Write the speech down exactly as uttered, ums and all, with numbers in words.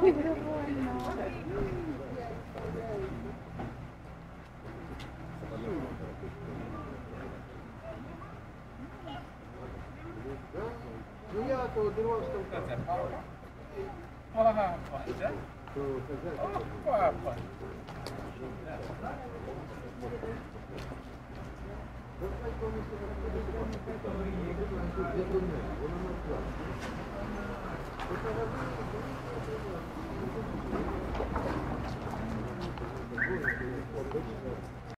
Ой, довольно. Ну я то дивився там. Це папа. Папа, так? О, папа. Вона